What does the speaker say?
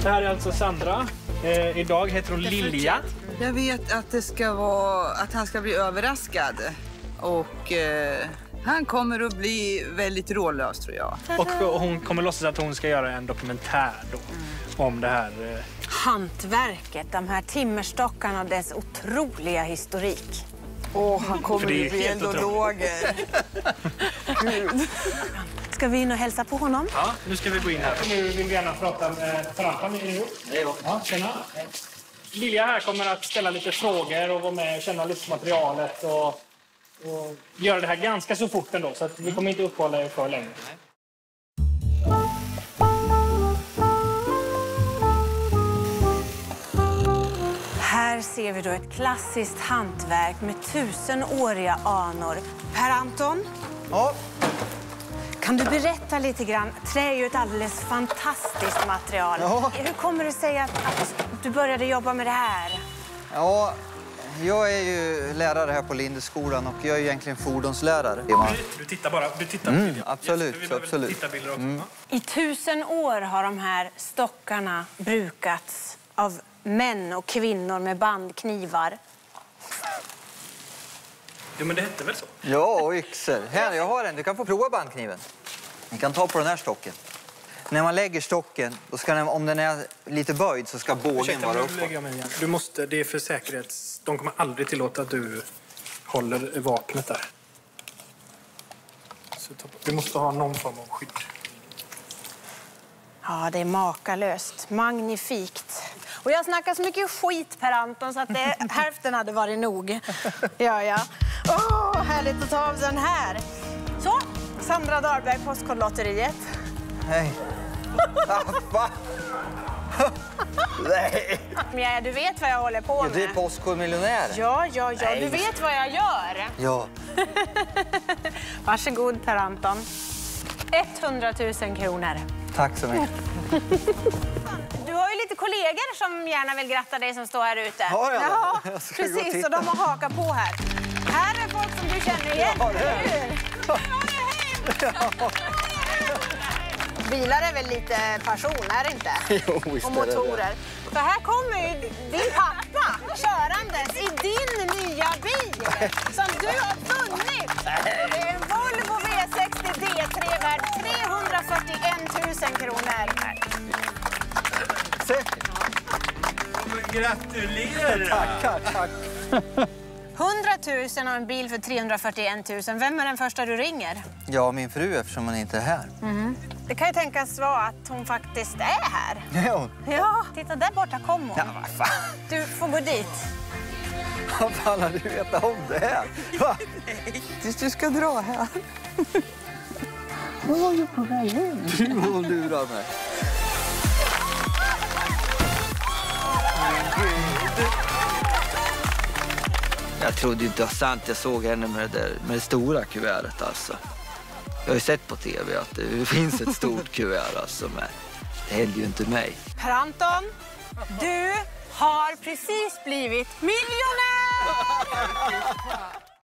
Det här är alltså Sandra. Idag heter hon Lilja. Jag vet att det ska vara att han ska bli överraskad. Och han kommer att bli väldigt rålös, tror jag. Och hon kommer låtsas att hon ska göra en dokumentär då om det här. Hantverket, de här timmerstockarna och dess otroliga historik. Han kommer att bli eldologer. Ska vi in och hälsa på honom? Ja, nu ska vi gå in här. Nu vill vi gärna prata med Ferranton. Ja, tjena. Lilja här kommer att ställa lite frågor och vara med och känna lite på materialet och göra det här ganska så fort ändå, så att vi kommer inte uppehålla er för länge. Här ser vi då ett klassiskt hantverk med 1000-åriga anor. Ferranton? Ja. Kan du berätta lite grann? Trä är ju ett alldeles fantastiskt material. Ja. Hur kommer det sig att du började jobba med det här? Ja, jag är ju lärare här på Lindeskolan och jag är egentligen fordonslärare. Du tittar bara. Du tittar på videon. Absolut, Yes, absolut. Tittarbilder också. I 1000 år har de här stockarna brukats av män och kvinnor med bandknivar. Jo, men det hette väl så? Ja, och yxor. Här, jag har en. Du kan få prova bandkniven. Ni kan ta på den här stocken. När man lägger stocken, då ska den, om den är lite böjd så ska bågen vara uppåt. Du måste, det är för säkerhets... De kommer aldrig tillåta att du håller vapnet där. Så du måste ha någon form av skydd. Ja, det är makalöst. Magnifikt. Och jag snackar så mycket skit, Ferranton, så att hälften hade varit nog. Ja. Härligt att ta av den här. Så, Sandra Dahlberg, Postkodlotteriet. Hej. Va? Nej. Men du vet vad jag håller på med. Ja, det är Postkodmiljonär. Ja. Du vet vad jag gör. Ja. Varsågod, Ferranton. 100 000 kronor. Tack så mycket. Du har ju lite kollegor som gärna vill gratta dig som står här ute. Ja. Precis, och de har hakat på här. Här är folk som du känner igen. Ja, det är. Bilar är väl lite passion, är det inte? Jo, visst och är det motorer. För här kommer ju din pappa körandes i din nya bil som du har funnit. Det är en Volvo V60 D3 värd 341 000 kronor. Se. Gratulerar! Tack. 100 000 och en bil för 341 000. Vem är den första du ringer? Ja, min fru, eftersom hon inte är här. Det kan ju tänkas vara att hon faktiskt är här. Ja. Ja, titta där borta kom hon. Ja, vad fan. Du får gå dit. Vad fan har du vetat om det här? Va? Du ska dra här. Vad var du på väg hem? Du var och lurade mig. Jag trodde inte det var sant. Jag såg henne med det stora kuvertet alltså. Jag har ju sett på tv att det finns ett stort kuvert alltså, men det händer ju inte mig. Ferranton, du har precis blivit miljonär!